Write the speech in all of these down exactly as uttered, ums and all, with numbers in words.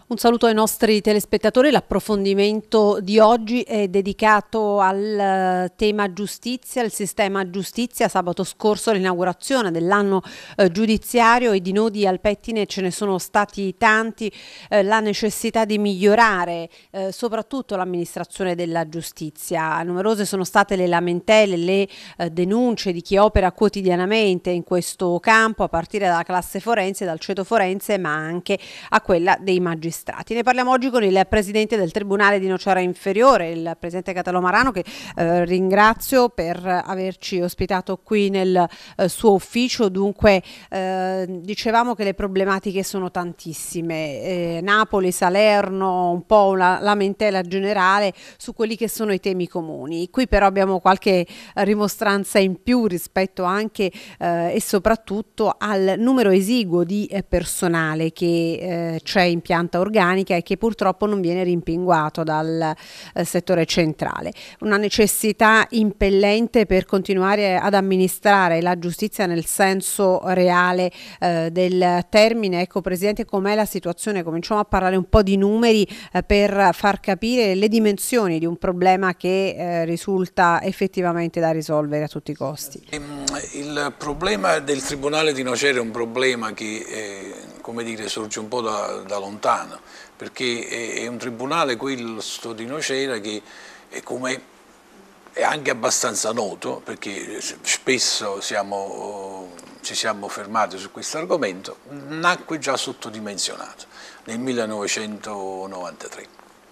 Un saluto ai nostri telespettatori. L'approfondimento di oggi è dedicato al tema giustizia, il sistema giustizia. Sabato scorso l'inaugurazione dell'anno eh, giudiziario e di nodi al pettine ce ne sono stati tanti. Eh, la necessità di migliorare eh, soprattutto l'amministrazione della giustizia. Numerose sono state le lamentele, le eh, denunce di chi opera quotidianamente in questo campo, a partire dalla classe forense, dal ceto forense, ma anche a quella dei magistrati. Ne parliamo oggi con il presidente del Tribunale di Nocera Inferiore, il presidente Catalò Marano, che eh, ringrazio per averci ospitato qui nel eh, suo ufficio. Dunque eh, dicevamo che le problematiche sono tantissime, eh, Napoli, Salerno, un po' una lamentela generale su quelli che sono i temi comuni. Qui però abbiamo qualche rimostranza in più rispetto anche eh, e soprattutto al numero esiguo di eh, personale che eh, c'è in pianta organica e che purtroppo non viene rimpinguato dal eh, settore centrale. Una necessità impellente per continuare ad amministrare la giustizia nel senso reale eh, del termine. Ecco, Presidente, com'è la situazione? Cominciamo a parlare un po' di numeri eh, per far capire le dimensioni di un problema che eh, risulta effettivamente da risolvere a tutti i costi. Il problema del Tribunale di Nocera è un problema che eh, come dire, sorge un po' da, da lontano, perché è, è un tribunale, questo di Nocera, che è, come, è anche abbastanza noto, perché spesso siamo, ci siamo fermati su questo argomento, nacque già sottodimensionato nel millenovecentonovantatré.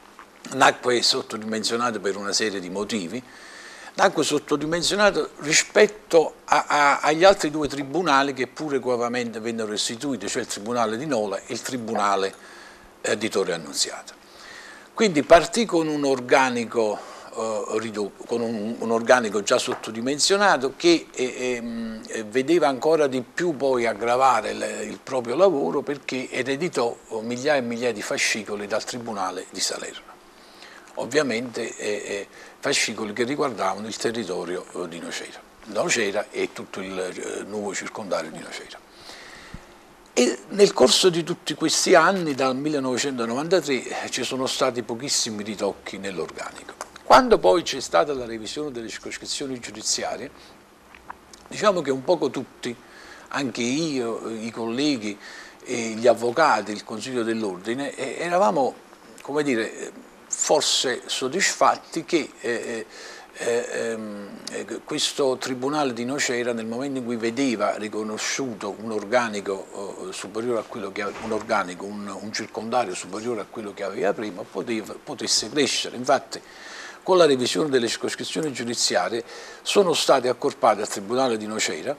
Nacque sottodimensionato per una serie di motivi. Nacque sottodimensionato rispetto a, a, agli altri due tribunali che pure equamente vennero istituiti, cioè il Tribunale di Nola e il Tribunale eh, di Torre Annunziata. Quindi partì con un organico, eh, con un, un organico già sottodimensionato che eh, eh, vedeva ancora di più poi aggravare le, il proprio lavoro, perché ereditò migliaia e migliaia di fascicoli dal Tribunale di Salerno. Ovviamente eh, eh, fascicoli che riguardavano il territorio eh, di Nocera, Nocera e tutto il eh, nuovo circondario di Nocera. E nel corso di tutti questi anni, dal millenovecentonovantatré, eh, ci sono stati pochissimi ritocchi nell'organico. Quando poi c'è stata la revisione delle circoscrizioni giudiziarie, diciamo che un poco tutti, anche io, i colleghi, eh, gli avvocati, il Consiglio dell'Ordine, eh, eravamo, come dire, forse soddisfatti che eh, eh, eh, questo Tribunale di Nocera, nel momento in cui vedeva riconosciuto un organico eh, superiore a quello che un organico, un, un circondario superiore a quello che aveva prima, poteva, potesse crescere. Infatti, con la revisione delle circoscrizioni giudiziarie sono state accorpate al Tribunale di Nocera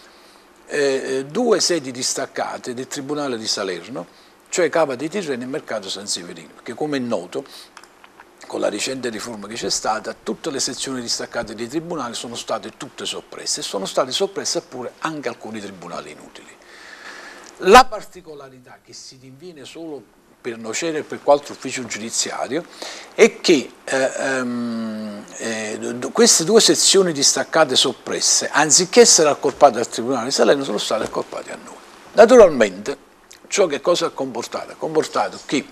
eh, due sedi distaccate del Tribunale di Salerno, cioè Cava dei Tirreni e Mercato San Severino, che, come è noto, con la recente riforma che c'è stata, tutte le sezioni distaccate dei tribunali sono state tutte soppresse e sono state soppresse pure anche alcuni tribunali inutili. La particolarità che si rinviene solo per Nocera e per qualche ufficio giudiziario è che eh, ehm, eh, queste due sezioni distaccate soppresse, anziché essere accorpate al Tribunale di Salerno, sono state accorpate a noi. Naturalmente, ciò che cosa ha comportato? Ha comportato che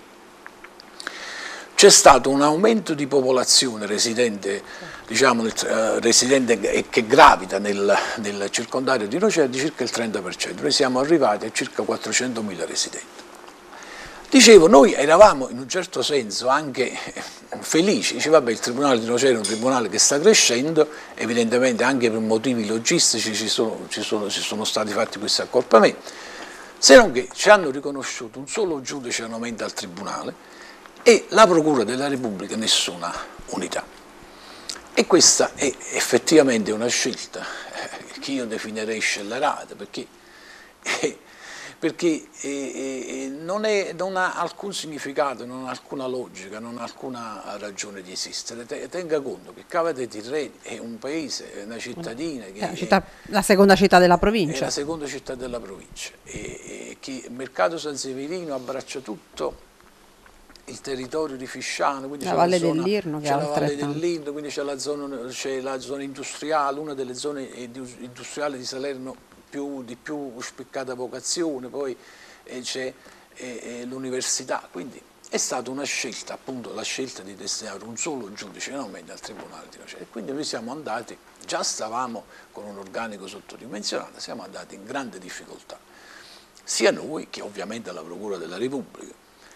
c'è stato un aumento di popolazione residente, diciamo, eh, residente e che gravita nel, nel circondario di Nocera di circa il trenta per cento. Noi siamo arrivati a circa quattrocentomila residenti. Dicevo, noi eravamo in un certo senso anche felici. Dice, vabbè, il Tribunale di Nocera è un tribunale che sta crescendo, evidentemente anche per motivi logistici ci sono, ci sono, ci sono stati fatti questi accorpamenti, se non che ci hanno riconosciuto un solo giudice a aumento al Tribunale e la Procura della Repubblica nessuna unità. E questa è effettivamente una scelta eh, che io definirei scellerata, perché, eh, perché eh, non, è, non ha alcun significato, non ha alcuna logica, non ha alcuna ragione di esistere. Tenga conto che Cava dei Tirreni è un paese, è una cittadina che la, città, è, la seconda città della provincia. È la seconda città della provincia e, e che Mercato San Severino abbraccia tutto il territorio di Fisciano, quindi la c'è Valle la, dell'Irno, c'è la Valle dell'Irno, quindi c'è la, la zona industriale, una delle zone industriali di Salerno più, di più spiccata vocazione, poi c'è l'università, quindi è stata una scelta, appunto la scelta di destinare un solo giudice in aumento al Tribunale di Nocera. E quindi noi siamo andati, già stavamo con un organico sottodimensionato, siamo andati in grande difficoltà, sia noi che ovviamente la Procura della Repubblica.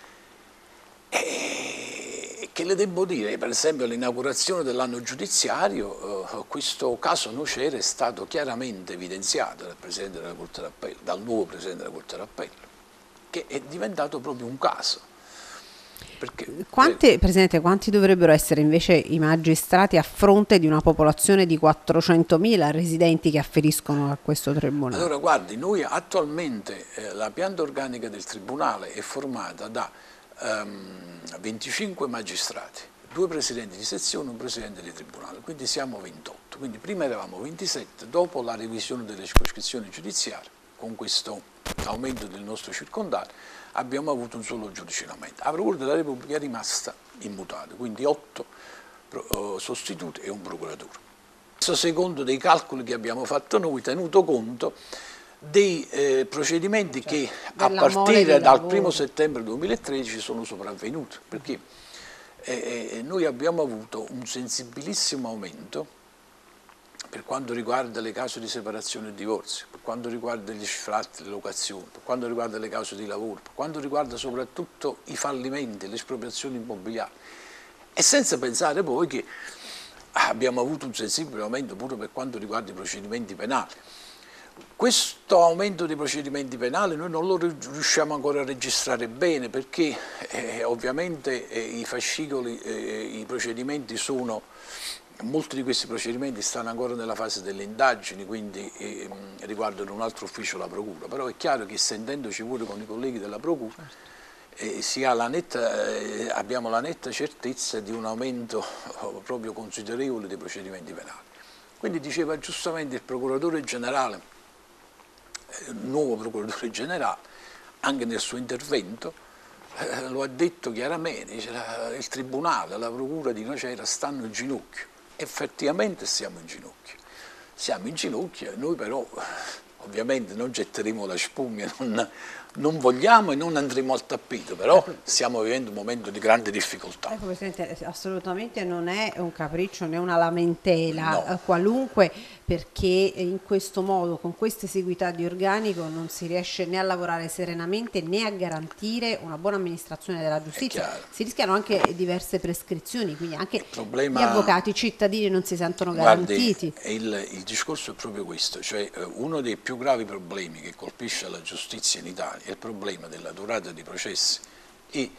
E che le devo dire, per esempio all'inaugurazione dell'anno giudiziario eh, questo caso Nocera è stato chiaramente evidenziato dal Presidente della Corte d'Appello, dal nuovo Presidente della Corte d'Appello, che è diventato proprio un caso. Perché, Quante, Presidente, quanti dovrebbero essere invece i magistrati a fronte di una popolazione di quattrocentomila residenti che afferiscono a questo Tribunale? Allora guardi, noi attualmente eh, la pianta organica del Tribunale è formata da um, venticinque magistrati, due presidenti di sezione e un presidente di tribunale, quindi siamo ventotto. Quindi prima eravamo ventisette, dopo la revisione delle circoscrizioni giudiziarie, con questo aumento del nostro circondario, abbiamo avuto un solo giudice in aumento. La Procura della Repubblica è rimasta immutata, quindi otto uh, sostituti e un procuratore. Questo secondo dei calcoli che abbiamo fatto noi, tenuto conto dei eh, procedimenti cioè, che a partire dal primo settembre duemilatredici sono sopravvenuti, perché eh, noi abbiamo avuto un sensibilissimo aumento per quanto riguarda le cause di separazione e divorzio, per quanto riguarda gli sfratti, le locazioni, per quanto riguarda le cause di lavoro, per quanto riguarda soprattutto i fallimenti, le espropriazioni immobiliari. E senza pensare poi che abbiamo avuto un sensibile aumento pure per quanto riguarda i procedimenti penali. Questo aumento dei procedimenti penali noi non lo riusciamo ancora a registrare bene perché eh, ovviamente eh, i fascicoli, eh, i procedimenti sono... Molti di questi procedimenti stanno ancora nella fase delle indagini, quindi eh, riguardano un altro ufficio, la Procura, però è chiaro che sentendoci pure con i colleghi della Procura eh, si ha la netta, eh, abbiamo la netta certezza di un aumento oh, proprio considerevole dei procedimenti penali. Quindi diceva giustamente il Procuratore Generale, il eh, nuovo Procuratore Generale, anche nel suo intervento, eh, lo ha detto chiaramente, dice, la, il Tribunale, la Procura di Nocera stanno in ginocchio. Effettivamente siamo in ginocchio, siamo in ginocchio e noi però ovviamente non getteremo la spugna, non, non vogliamo e non andremo al tappeto, però stiamo vivendo un momento di grande difficoltà. Ecco Presidente, assolutamente non è un capriccio né una lamentela no. eh, qualunque, perché in questo modo, con questa esiguità di organico, non si riesce né a lavorare serenamente né a garantire una buona amministrazione della giustizia. Si rischiano anche diverse prescrizioni, quindi anche problema, gli avvocati, i cittadini non si sentono garantiti. Guardi, il, il discorso è proprio questo, cioè uno dei più gravi problemi che colpisce la giustizia in Italia è il problema della durata dei processi e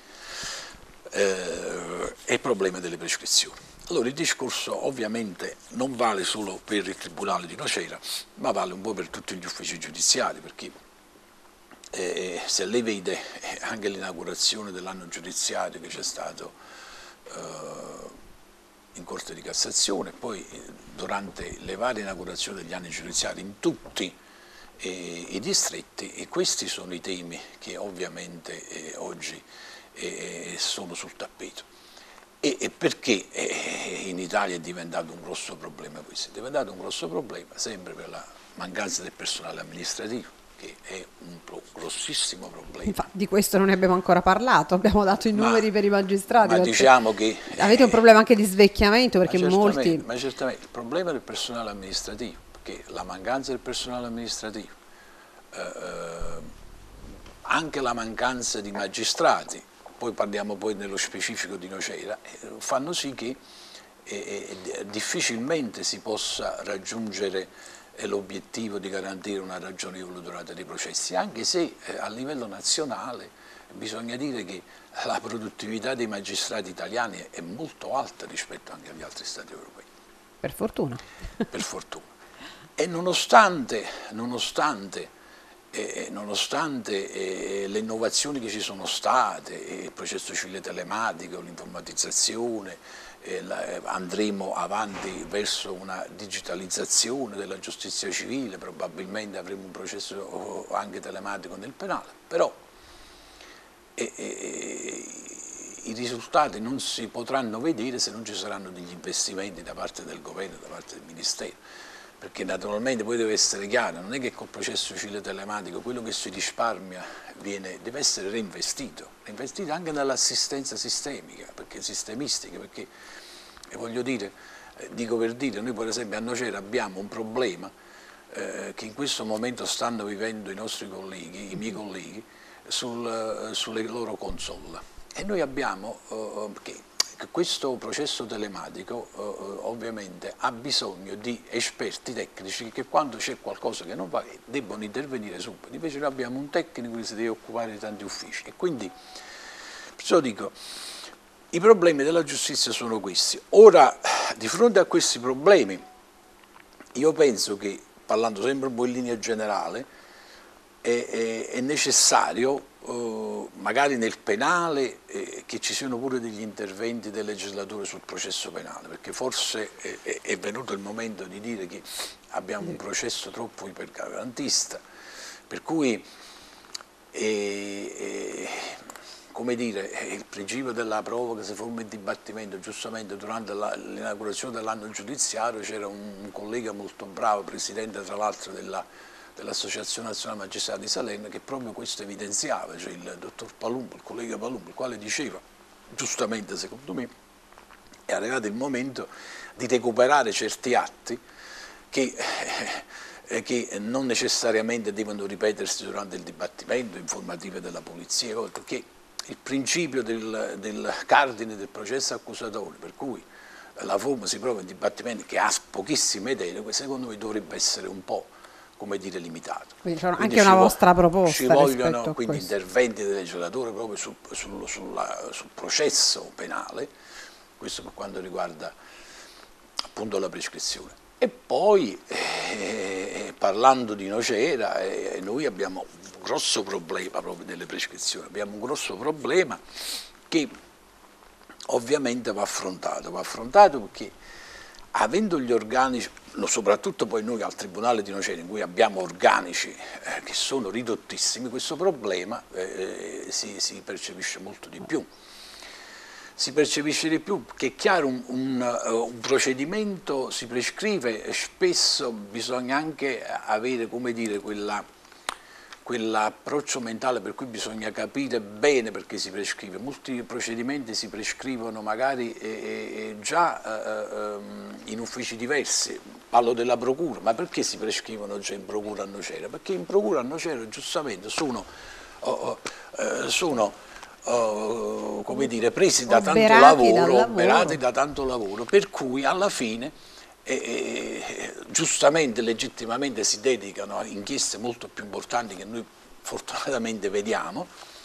eh, è il problema delle prescrizioni. Allora il discorso ovviamente non vale solo per il Tribunale di Nocera, ma vale un po' per tutti gli uffici giudiziari, perché eh, se lei vede anche l'inaugurazione dell'anno giudiziario che c'è stato eh, in Corte di Cassazione, poi durante le varie inaugurazioni degli anni giudiziari in tutti eh, i distretti, e questi sono i temi che ovviamente eh, oggi eh, sono sul tappeto. E, e perché eh, in Italia è diventato un grosso problema questo? È diventato un grosso problema sempre per la mancanza del personale amministrativo, che è un pro grossissimo problema. Infatti, di questo non ne abbiamo ancora parlato, abbiamo dato i numeri ma, per i magistrati. Ma diciamo che... Avete un problema anche di svecchiamento, perché ma molti... Ma certamente, il problema del personale amministrativo, perché la mancanza del personale amministrativo, eh, anche la mancanza di magistrati, poi parliamo poi nello specifico di Nocera, fanno sì che eh, difficilmente si possa raggiungere eh, l'obiettivo di garantire una ragionevole durata dei processi, anche se eh, a livello nazionale bisogna dire che la produttività dei magistrati italiani è molto alta rispetto anche agli altri stati europei. Per fortuna. Per fortuna. E nonostante, nonostante E nonostante eh, le innovazioni che ci sono state, eh, il processo civile telematico, l'informatizzazione, eh, la, andremo avanti verso una digitalizzazione della giustizia civile, probabilmente avremo un processo anche telematico nel penale, però eh, eh, i risultati non si potranno vedere se non ci saranno degli investimenti da parte del governo, da parte del Ministero. perché naturalmente poi deve essere chiaro, non è che col processo civile telematico quello che si risparmia viene, deve essere reinvestito, reinvestito anche nell'assistenza sistemica, perché sistemistica, perché e voglio dire, eh, dico per dire, noi per esempio a Nocera abbiamo un problema eh, che in questo momento stanno vivendo i nostri colleghi, i miei colleghi, sul, sulle loro console. E noi abbiamo, eh, che questo processo telematico eh, ovviamente ha bisogno di esperti tecnici che quando c'è qualcosa che non va debbono intervenire subito. Invece noi abbiamo un tecnico che si deve occupare di tanti uffici e quindi perciò dico, i problemi della giustizia sono questi. Ora, di fronte a questi problemi, io penso che, parlando sempre un po' in linea generale, è, è, è necessario Uh, magari nel penale eh, che ci siano pure degli interventi del legislatore sul processo penale, perché forse è, è venuto il momento di dire che abbiamo un processo troppo ipergarantista, per cui eh, eh, come dire, il principio della prova che si forma in dibattimento, giustamente durante l'inaugurazione dell'anno giudiziario c'era un, un collega molto bravo, presidente tra l'altro della dell'Associazione Nazionale Magistrati di Salerno, che proprio questo evidenziava, cioè il dottor Palumbo, il collega Palumbo, il quale diceva, giustamente secondo me, è arrivato il momento di recuperare certi atti che, eh, che non necessariamente devono ripetersi durante il dibattimento, informative della polizia, perché il principio del, del cardine del processo accusatorio, per cui la forma si prova in dibattimento che ha pochissime idee, secondo me dovrebbe essere un po' come dire limitato. Quindi c'è anche una vostra proposta. Ci vogliono quindi interventi del legislatore proprio sul, sul, sulla, sul processo penale, questo per quanto riguarda appunto la prescrizione. E poi eh, parlando di Nocera, eh, noi abbiamo un grosso problema proprio delle prescrizioni, abbiamo un grosso problema che ovviamente va affrontato, va affrontato perché avendo gli organici, soprattutto poi noi al Tribunale di Nocera in cui abbiamo organici eh, che sono ridottissimi, questo problema eh, si, si percepisce molto di più. Si percepisce di più che è chiaro un, un, un procedimento si prescrive e spesso bisogna anche avere, come dire, quella quell'approccio mentale per cui bisogna capire bene perché si prescrive. Molti procedimenti si prescrivono magari eh, eh, già eh, in uffici diversi, parlo della procura, ma perché si prescrivono già in procura a Nocera? Perché in procura a Nocera giustamente sono, oh, oh, sono oh, come dire, presi da tanto lavoro, operati da tanto lavoro, per cui alla fine E, e, giustamente, legittimamente si dedicano a inchieste molto più importanti che noi fortunatamente vediamo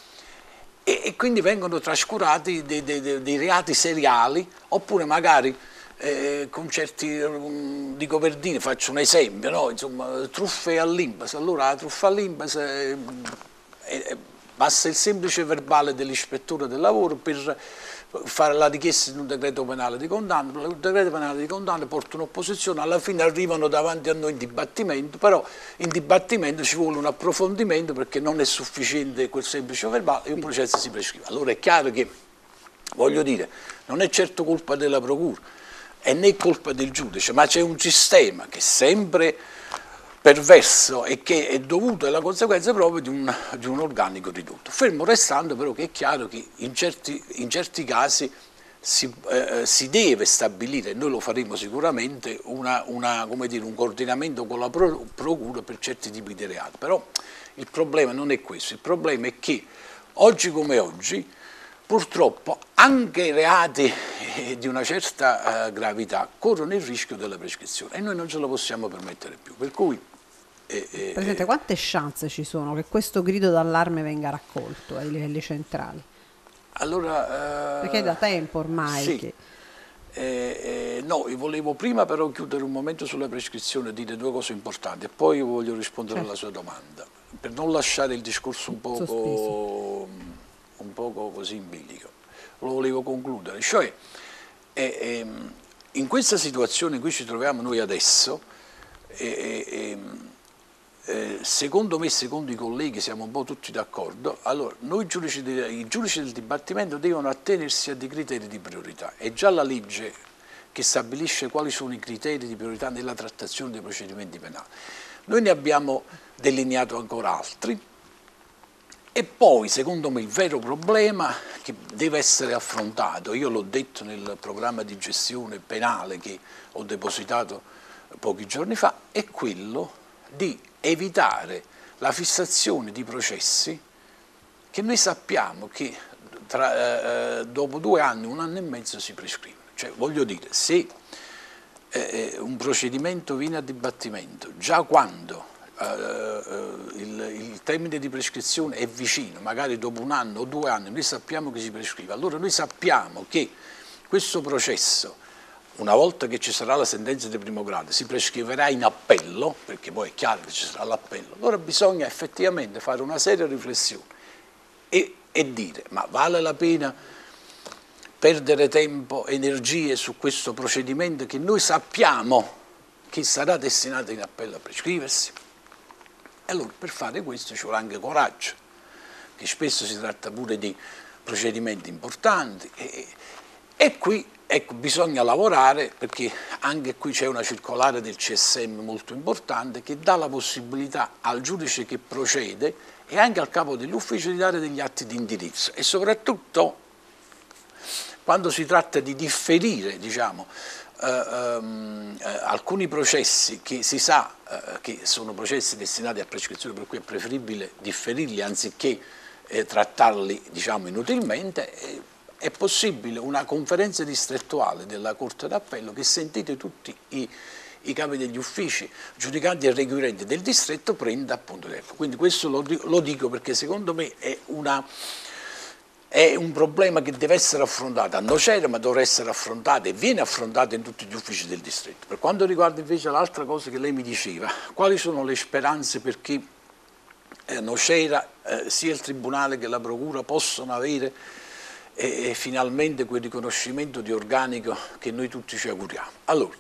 e, e quindi vengono trascurati dei, dei, dei reati seriali oppure magari eh, con certi, um, dico per dire, faccio un esempio, no? Insomma, truffe all'Inps, allora la truffa all'Inps eh, eh, basta il semplice verbale dell'ispettore del lavoro per fare la richiesta di un decreto penale di condanna, il decreto penale di condanna porta un'opposizione, alla fine arrivano davanti a noi in dibattimento, però in dibattimento ci vuole un approfondimento perché non è sufficiente quel semplice verbale e il processo si prescrive. Allora è chiaro che, voglio dire, non è certo colpa della procura e né colpa del giudice, ma c'è un sistema che è sempre perverso e che è dovuto alla conseguenza proprio di un, di un organico ridotto. Fermo restando però che è chiaro che in certi, in certi casi si, eh, si deve stabilire, e noi lo faremo sicuramente, una, una, come dire, un coordinamento con la pro, procura per certi tipi di reati. Però il problema non è questo, il problema è che oggi come oggi purtroppo anche i reati di una certa eh, gravità corrono il rischio della prescrizione e noi non ce lo possiamo permettere più. Per cui Eh, eh, Presidente, quante chance ci sono che questo grido d'allarme venga raccolto ai livelli centrali? Allora, eh, perché è da tempo ormai sì, che... eh, eh, no, io volevo prima però chiudere un momento sulla prescrizione e dire due cose importanti e poi voglio rispondere certo. alla sua domanda per non lasciare il discorso un poco, un poco così in bilico. Lo volevo concludere, cioè eh, eh, in questa situazione in cui ci troviamo noi adesso eh, eh, Eh, secondo me, secondo i colleghi, siamo un po' tutti d'accordo, allora noi giudici de, i giudici del dibattimento devono attenersi a dei criteri di priorità e già la legge che stabilisce quali sono i criteri di priorità nella trattazione dei procedimenti penali. Noi ne abbiamo delineato ancora altri e poi, secondo me, il vero problema che deve essere affrontato, io l'ho detto nel programma di gestione penale che ho depositato pochi giorni fa, è quello di evitare la fissazione di processi che noi sappiamo che tra, eh, dopo due anni, un anno e mezzo si prescrivono. Cioè, voglio dire, se eh, un procedimento viene a dibattimento già quando eh, il, il termine di prescrizione è vicino, magari dopo un anno o due anni, noi sappiamo che si prescrive, allora noi sappiamo che questo processo, una volta che ci sarà la sentenza di primo grado, si prescriverà in appello, perché poi è chiaro che ci sarà l'appello, allora bisogna effettivamente fare una seria riflessione e, e dire, ma vale la pena perdere tempo, energie su questo procedimento che noi sappiamo che sarà destinato in appello a prescriversi? E allora per fare questo ci vuole anche coraggio, che spesso si tratta pure di procedimenti importanti e, e qui ecco, bisogna lavorare, perché anche qui c'è una circolare del C S M molto importante che dà la possibilità al giudice che procede e anche al capo degli uffici di dare degli atti di indirizzo e soprattutto quando si tratta di differire, diciamo, eh, ehm, eh, alcuni processi che si sa eh, che sono processi destinati a prescrizione, per cui è preferibile differirli anziché eh, trattarli, diciamo, inutilmente, eh, è possibile una conferenza distrettuale della Corte d'Appello che sentite tutti i, i capi degli uffici, giudicanti e requirenti del distretto, prenda appunto tempo. Quindi questo lo, lo dico perché secondo me è una... È un problema che deve essere affrontato a Nocera, ma dovrà essere affrontato e viene affrontato in tutti gli uffici del distretto. Per quanto riguarda invece l'altra cosa che lei mi diceva, quali sono le speranze perché eh, Nocera, eh, sia il Tribunale che la Procura possono avere eh, finalmente quel riconoscimento di organico che noi tutti ci auguriamo? Allora,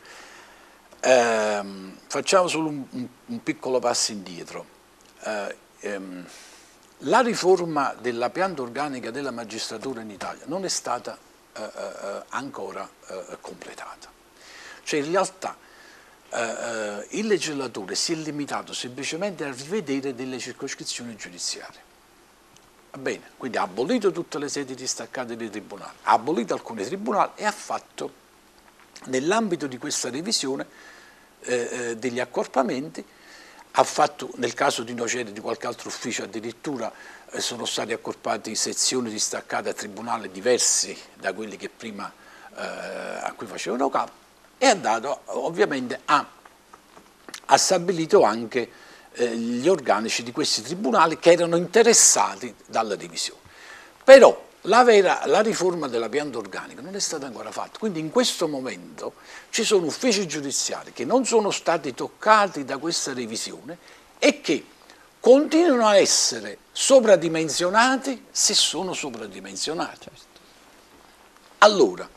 ehm, facciamo solo un, un, un piccolo passo indietro. Eh, ehm, La riforma della pianta organica della magistratura in Italia non è stata eh, eh, ancora eh, completata. Cioè in realtà eh, il legislatore si è limitato semplicemente a rivedere delle circoscrizioni giudiziarie. Va bene, quindi ha abolito tutte le sedi distaccate dei tribunali, ha abolito alcuni tribunali e ha fatto, nell'ambito di questa revisione eh, eh, degli accorpamenti, ha fatto, nel caso di Nocera e di qualche altro ufficio addirittura eh, sono stati accorpati sezioni distaccate a tribunali diversi da quelli che prima, eh, a cui facevano capo, e ha dato, ovviamente ha, ha stabilito anche eh, gli organici di questi tribunali che erano interessati dalla divisione. Però la, vera, la riforma della pianta organica non è stata ancora fatta, quindi in questo momento ci sono uffici giudiziari che non sono stati toccati da questa revisione e che continuano a essere sovradimensionati se sono sovradimensionati. Allora,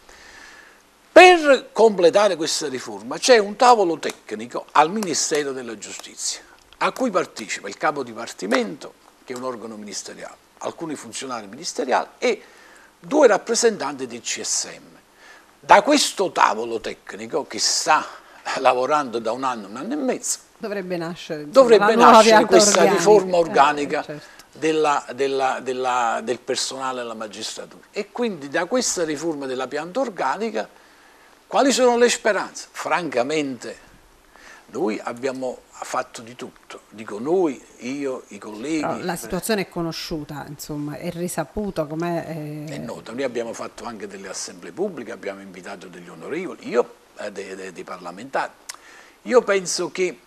per completare questa riforma c'è un tavolo tecnico al Ministero della Giustizia, a cui partecipa il capo dipartimento, che è un organo ministeriale, alcuni funzionari ministeriali e due rappresentanti del C S M. Da questo tavolo tecnico che sta lavorando da un anno, un anno e mezzo, dovrebbe nascere, insomma, dovrebbe nascere questa organica. riforma organica eh, certo. della, della, della, del personale alla magistratura. E quindi da questa riforma della pianta organica quali sono le speranze? Francamente noi abbiamo fatto di tutto, dico noi, io, i colleghi. Però la situazione è conosciuta, insomma, è risaputa com'è. È... è nota, noi abbiamo fatto anche delle assemblee pubbliche, abbiamo invitato degli onorevoli, io, eh, dei, dei, dei parlamentari. Io penso che,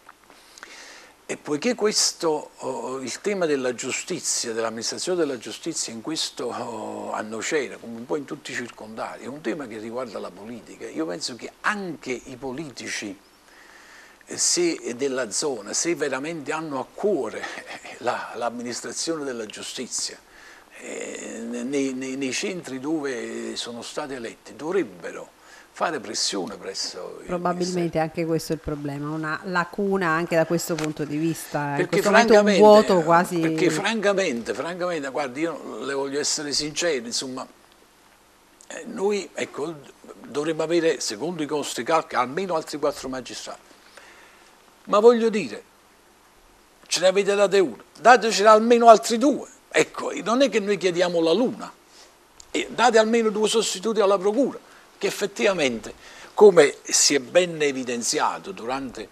e poiché questo, oh, il tema della giustizia, dell'amministrazione della giustizia in questo oh, a Nocera, come un po' in tutti i circondari, è un tema che riguarda la politica, io penso che anche i politici se della zona, se veramente hanno a cuore l'amministrazione della giustizia, eh, nei, nei, nei centri dove sono stati eletti, dovrebbero fare pressione presso il Probabilmente anche questo è il problema, una lacuna anche da questo punto di vista, perché in questo momento un vuoto quasi... Perché francamente, francamente, guardi, io le voglio essere sincero, insomma, Eh, noi ecco, dovremmo avere, secondo i nostri calcoli, almeno altri quattro magistrati. Ma voglio dire, ce ne avete date uno, datecene almeno altri due. Ecco, non è che noi chiediamo la luna, e date almeno due sostituti alla procura, che effettivamente, come si è ben evidenziato durante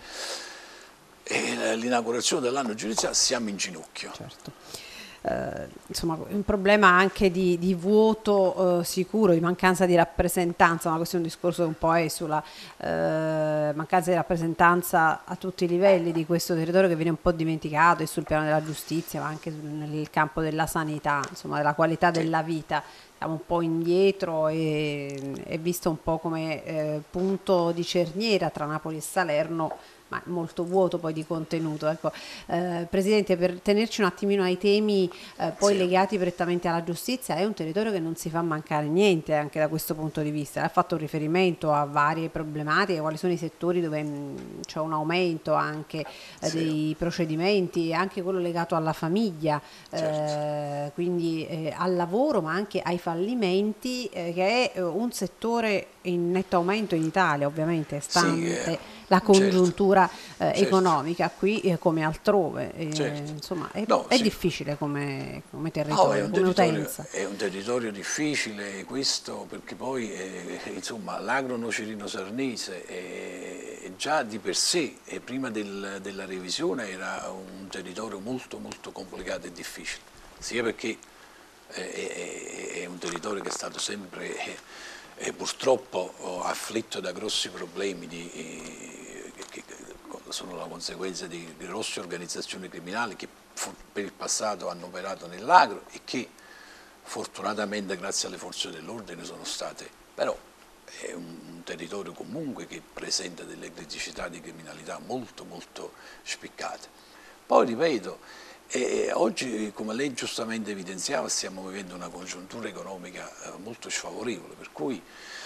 eh, l'inaugurazione dell'anno giudiziario, siamo in ginocchio. Certo. Eh, insomma, un problema anche di, di vuoto eh, sicuro, di mancanza di rappresentanza, ma questo è un discorso che un po' è sulla eh, mancanza di rappresentanza a tutti i livelli di questo territorio, che viene un po' dimenticato, e sul piano della giustizia, ma anche nel campo della sanità, insomma, della qualità della vita. Siamo un po' indietro e è visto un po' come eh, punto di cerniera tra Napoli e Salerno, ma molto vuoto poi di contenuto. Ecco, eh, Presidente, per tenerci un attimino ai temi eh, poi sì. legati prettamente alla giustizia, è un territorio che non si fa mancare niente anche da questo punto di vista. Ha fatto un riferimento a varie problematiche, quali sono i settori dove c'è un aumento anche eh, sì. dei procedimenti, anche quello legato alla famiglia, certo. eh, quindi eh, al lavoro, ma anche ai fallimenti, eh, che è un settore in netto aumento in Italia, ovviamente, stante sì, eh, la congiuntura certo, eh, certo. economica qui eh, come altrove. Eh, certo. Insomma, è, no, è sì. difficile come, come territorio, no, è un come territorio, utenza. È un territorio difficile questo, perché poi eh, insomma, l'agro nocerino sarnese è, già di per sé, e prima del, della revisione, era un territorio molto molto complicato e difficile, sia perché eh, è, è un territorio che è stato sempre... Eh, E purtroppo oh, afflitto da grossi problemi di, eh, che, che sono la conseguenza di grosse organizzazioni criminali che per il passato hanno operato nell'agro e che fortunatamente grazie alle forze dell'ordine sono state, però è un, un territorio comunque che presenta delle criticità di criminalità molto molto spiccate. Poi ripeto, E oggi, come lei giustamente evidenziava, stiamo vivendo una congiuntura economica molto sfavorevole, per cui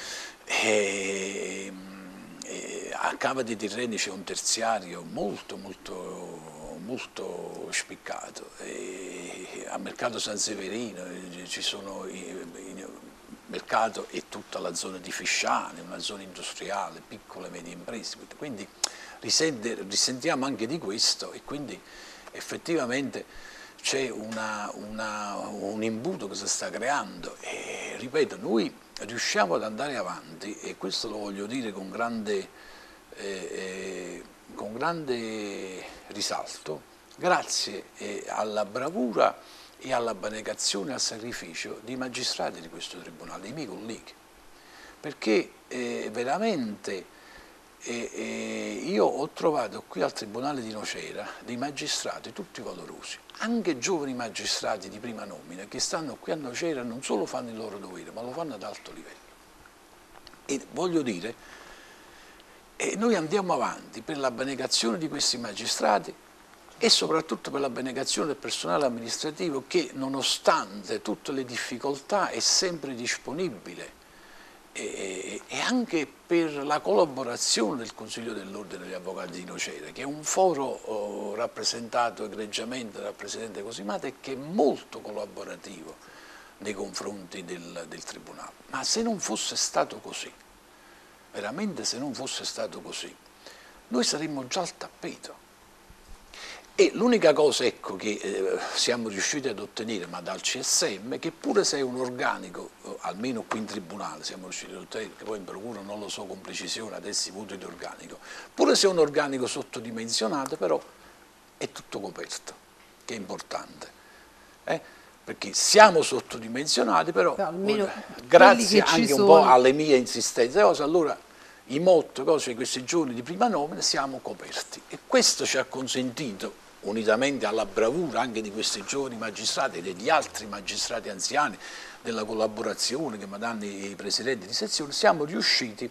eh, eh, a Cava dei Tirreni c'è un terziario molto, molto, molto spiccato, e a Mercato San Severino ci sono i, i, mercato e tutta la zona di Fisciane, una zona industriale, piccole e medie imprese, quindi risente, risentiamo anche di questo, e quindi effettivamente c'è un imbuto che si sta creando e, ripeto, noi riusciamo ad andare avanti, e questo lo voglio dire con grande, eh, con grande risalto, grazie eh, alla bravura e all'abnegazione e al sacrificio dei magistrati di questo tribunale, dei miei colleghi, perché eh, veramente... E, e io ho trovato qui al Tribunale di Nocera dei magistrati tutti valorosi, anche giovani magistrati di prima nomina che stanno qui a Nocera, non solo fanno il loro dovere, ma lo fanno ad alto livello. E voglio dire, e noi andiamo avanti per l'abnegazione di questi magistrati e soprattutto per l'abnegazione del personale amministrativo che, nonostante tutte le difficoltà, è sempre disponibile. E, e anche per la collaborazione del Consiglio dell'Ordine degli Avvocati di Nocera, che è un foro oh, rappresentato egregiamente dal Presidente Cosimato e che è molto collaborativo nei confronti del, del Tribunale. Ma se non fosse stato così, veramente se non fosse stato così, noi saremmo già al tappeto. E l'unica cosa ecco, che eh, siamo riusciti ad ottenere, ma dal C S M, che pure se è un organico, eh, almeno qui in tribunale siamo riusciti ad ottenere, che poi in procura non lo so con precisione adesso i voti di organico, pure se è un organico sottodimensionato, però è tutto coperto, che è importante. Eh? Perché siamo sottodimensionati, però, però almeno grazie anche un po' alle mie insistenze, allora i motto, cose di questi giorni di prima nomina, siamo coperti. E questo ci ha consentito, unitamente alla bravura anche di questi giovani magistrati e degli altri magistrati anziani, della collaborazione che mi danno i presidenti di sezione, siamo riusciti,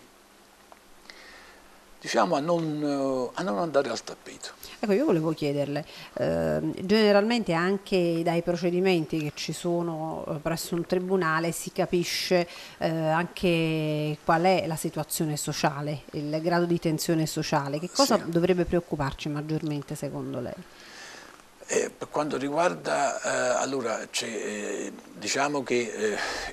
diciamo, a non, a non andare al tappeto. Ecco, io volevo chiederle, eh, generalmente anche dai procedimenti che ci sono eh, presso un tribunale si capisce eh, anche qual è la situazione sociale, il grado di tensione sociale. Che cosa sì. dovrebbe preoccuparci maggiormente secondo lei? Eh, per quanto riguarda, eh, allora, eh, diciamo che eh,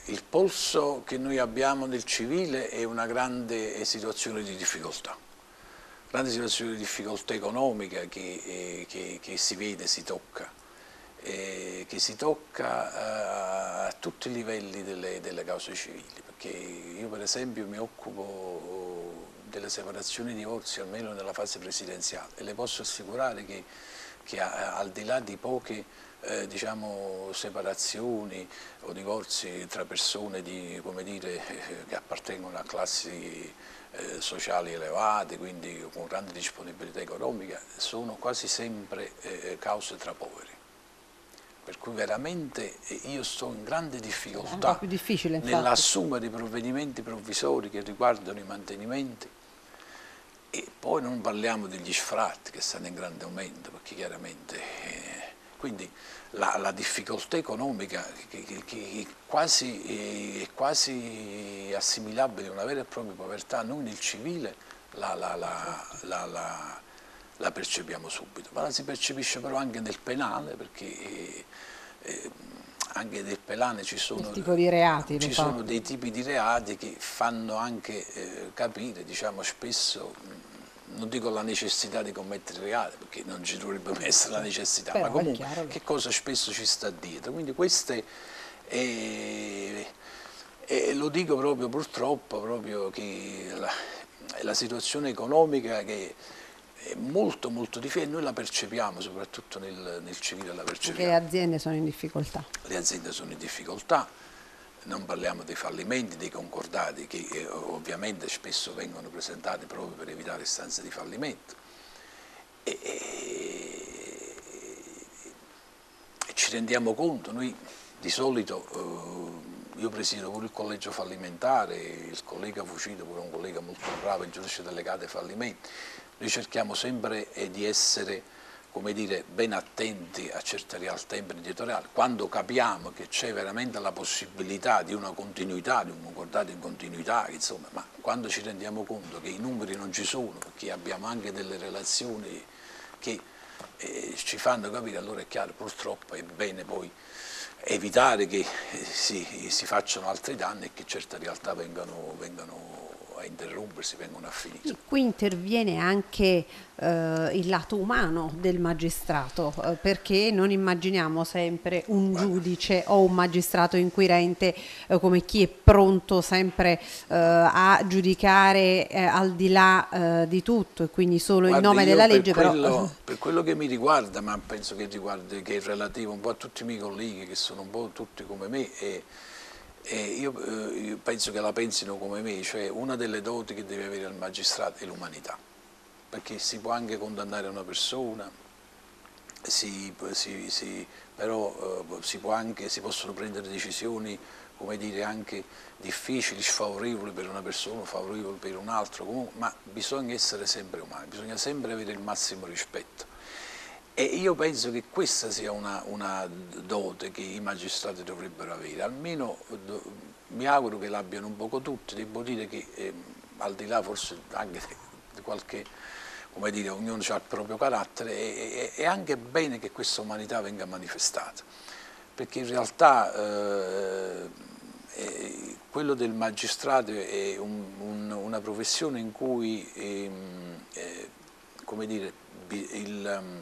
il polso che noi abbiamo nel civile è una grande situazione di difficoltà, grande situazione di difficoltà economica che, eh, che, che si vede, si tocca, eh, che si tocca eh, a tutti i livelli delle, delle cause civili, perché io per esempio mi occupo delle separazioni e divorzi almeno nella fase presidenziale e le posso assicurare che, che a, al di là di poche Eh, diciamo separazioni o divorzi tra persone di, come dire, eh, che appartengono a classi eh, sociali elevate, quindi con grande disponibilità economica, sono quasi sempre eh, cause tra poveri. Per cui veramente io sto in grande difficoltà nell'assumere i provvedimenti provvisori che riguardano i mantenimenti. E poi non parliamo degli sfratti che stanno in grande aumento, perché chiaramente eh, quindi la, la difficoltà economica che, che, che è, quasi, è quasi assimilabile a una vera e propria povertà, noi nel civile la, la, la, la, la, la percepiamo subito, ma la si percepisce però anche nel penale, perché eh, eh, anche nel penale ci sono, tipo di reati, ci sono dei tipi di reati che fanno anche eh, capire, diciamo, spesso, non dico la necessità di commettere reati, perché non ci dovrebbe mai essere la necessità, però ma comunque chiaro, che cosa spesso ci sta dietro. Quindi queste, eh, eh, lo dico proprio purtroppo, proprio che la, la situazione economica che è molto molto difficile, noi la percepiamo, soprattutto nel, nel civile la percepiamo. Perché le aziende sono in difficoltà. Le aziende sono in difficoltà. Non parliamo dei fallimenti, dei concordati che eh, ovviamente spesso vengono presentati proprio per evitare istanze di fallimento. E, e, e ci rendiamo conto, noi di solito, eh, io presiedo pure il collegio fallimentare, il collega Fucito, pure un collega molto bravo, il giudice delegato ai fallimenti, noi cerchiamo sempre eh, di essere, come dire, ben attenti a certe realtà imprenditoriali, quando capiamo che c'è veramente la possibilità di una continuità, di un concordato in continuità, insomma, ma quando ci rendiamo conto che i numeri non ci sono, perché abbiamo anche delle relazioni che eh, ci fanno capire, allora è chiaro, purtroppo è bene poi evitare che eh, si, si facciano altri danni e che certe realtà vengano, vengano a interrompersi, vengono a finire. Qui interviene anche eh, il lato umano del magistrato, eh, perché non immaginiamo sempre un Guarda. giudice o un magistrato inquirente eh, come chi è pronto sempre eh, a giudicare eh, al di là eh, di tutto e quindi solo Guarda, in nome della legge. Per quello, però... per quello che mi riguarda, ma penso che riguardi, che è relativo un po' a tutti i miei colleghi che sono un po' tutti come me, e E io, eh, io penso che la pensino come me, cioè una delle doti che deve avere il magistrato è l'umanità, perché si può anche condannare una persona, si, si, si, però eh, si, può anche, si possono prendere decisioni, come dire, anche difficili, sfavorevoli per una persona, favorevoli per un altro, comunque, ma bisogna essere sempre umani, bisogna sempre avere il massimo rispetto. E io penso che questa sia una, una dote che i magistrati dovrebbero avere, almeno do, mi auguro che l'abbiano un poco tutti. Devo dire che eh, al di là forse anche di qualche, come dire, ognuno ha il proprio carattere, è, è anche bene che questa umanità venga manifestata, perché in realtà eh, eh, quello del magistrato è un, un, una professione in cui, eh, eh, come dire, il...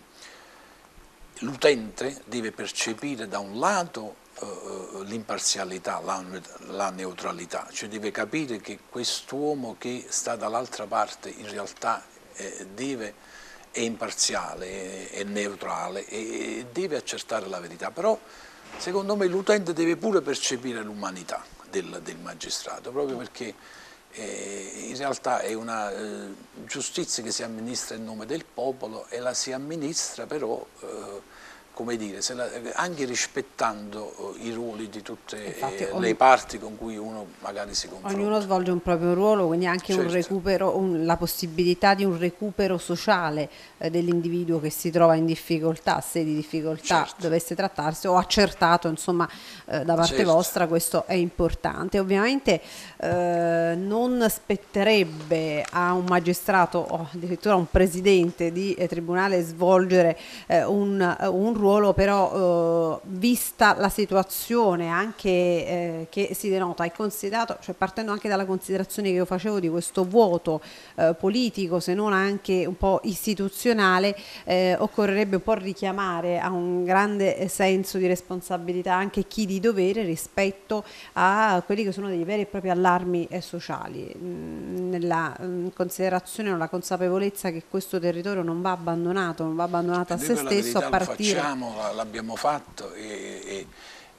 l'utente deve percepire da un lato uh, l'imparzialità, la, la neutralità, cioè deve capire che quest'uomo che sta dall'altra parte in realtà eh, deve, è imparziale, è, è neutrale e, e deve accertare la verità, però secondo me l'utente deve pure percepire l'umanità del, del magistrato, proprio perché Eh, in realtà è una eh, giustizia che si amministra in nome del popolo e la si amministra però, eh, come dire, se la, anche rispettando eh, i ruoli di tutte Infatti, eh, ogni, le parti con cui uno magari si confronta. Ognuno svolge un proprio ruolo, quindi anche certo. un recupero, un, la possibilità di un recupero sociale eh, dell'individuo che si trova in difficoltà, se di difficoltà certo. dovesse trattarsi o accertato, insomma, eh, da parte certo. vostra, questo è importante. Ovviamente eh, non spetterebbe a un magistrato o addirittura a un presidente di eh, tribunale svolgere eh, un, un ruolo ruolo però, eh, vista la situazione anche eh, che si denota e considerato, cioè partendo anche dalla considerazione che io facevo di questo vuoto eh, politico, se non anche un po' istituzionale, eh, occorrerebbe un po' richiamare a un grande senso di responsabilità anche chi di dovere rispetto a quelli che sono dei veri e propri allarmi eh, sociali, mh, nella mh, considerazione, nella consapevolezza che questo territorio non va abbandonato, non va abbandonato a E noi se per la stesso, a verità lo partire. facciamo, l'abbiamo fatto e, e-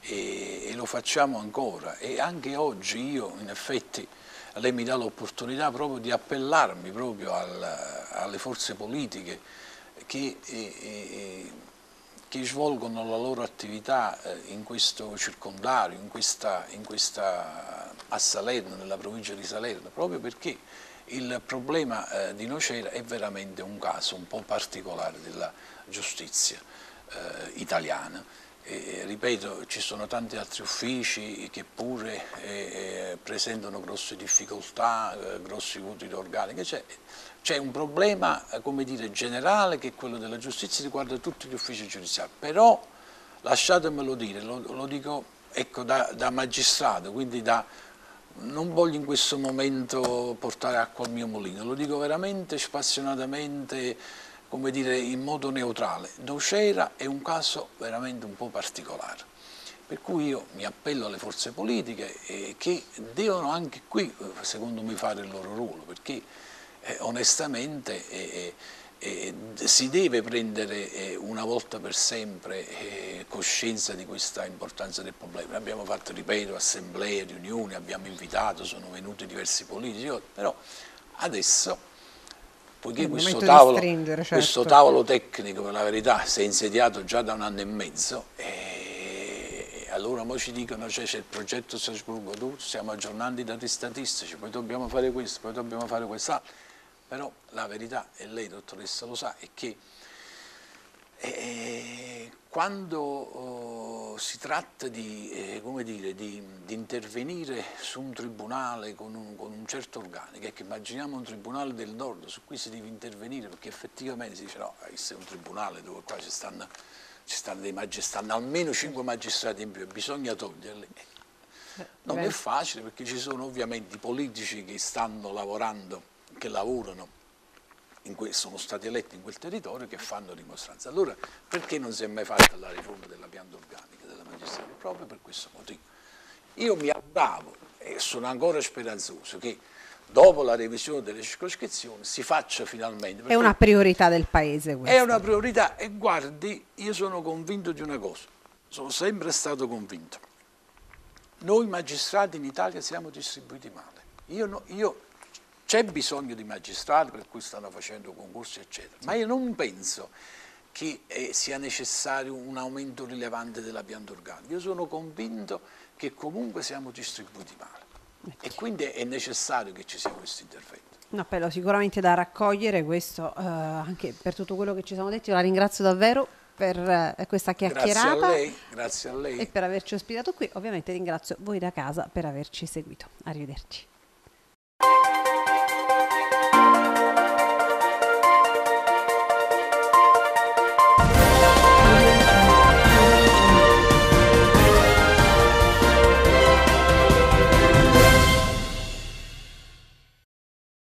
e- e lo facciamo ancora. E anche oggi io, in effetti, lei mi dà l'opportunità proprio di appellarmi proprio al- alle forze politiche che, e- e- che svolgono la loro attività eh, in questo circondario, in questa, in questa a Salerno, nella provincia di Salerno, proprio perché il problema eh, di Nocera è veramente un caso un po' particolare della giustizia eh, italiana. E, ripeto, ci sono tanti altri uffici che pure eh, presentano grosse difficoltà, eh, grossi vuoti di organico. C'è un problema, eh, come dire, generale, che è quello della giustizia, riguarda tutti gli uffici giudiziari. Però, lasciatemelo dire, lo, lo dico ecco, da, da magistrato, quindi da... non voglio in questo momento portare acqua al mio mulino, lo dico veramente spassionatamente, come dire, in modo neutrale. Nocera è un caso veramente un po' particolare, per cui io mi appello alle forze politiche eh, che devono anche qui, secondo me, fare il loro ruolo, perché eh, onestamente eh, eh, si deve prendere eh, una volta per sempre eh, coscienza di questa importanza del problema. Abbiamo fatto, ripeto, assemblee, riunioni, abbiamo invitato, sono venuti diversi politici, però adesso, poiché questo tavolo, stringere, certo. questo tavolo tecnico, per la verità, si è insediato già da un anno e mezzo, e allora mo ci dicono cioè, c'è il progetto Strasburgo, tu, stiamo aggiornando i dati statistici, poi dobbiamo fare questo, poi dobbiamo fare quest'altro. Però la verità, e lei dottoressa lo sa, è che eh, quando oh, si tratta di, eh, come dire, di, di intervenire su un tribunale con un, con un certo organico, ecco, immaginiamo un tribunale del nord su cui si deve intervenire, perché effettivamente si dice no, questo è un tribunale dove qua ci stanno, ci stanno dei magistrati, stanno almeno cinque magistrati in più e bisogna toglierli. Non è facile, perché ci sono ovviamente i politici che stanno lavorando, che lavorano, in que- sono stati eletti in quel territorio, che fanno dimostranza. Allora, perché non si è mai fatta la riforma della pianta organica della magistratura? Proprio per questo motivo. Io mi auguravo, e sono ancora speranzoso, che dopo la revisione delle circoscrizioni si faccia finalmente. È una priorità del Paese questa. È una priorità, e guardi, io sono convinto di una cosa, sono sempre stato convinto. Noi magistrati in Italia siamo distribuiti male. Io, no, io C'è bisogno di magistrati, per cui stanno facendo concorsi, eccetera, ma io non penso che eh, sia necessario un aumento rilevante della pianta organica. Io sono convinto che comunque siamo distribuiti male e quindi è necessario che ci sia questo intervento. Un appello sicuramente da raccogliere, questo eh, anche per tutto quello che ci siamo detti. Io la ringrazio davvero per eh, questa chiacchierata. Grazie a lei, grazie a lei. E per averci ospitato qui. Ovviamente ringrazio voi da casa per averci seguito. Arrivederci.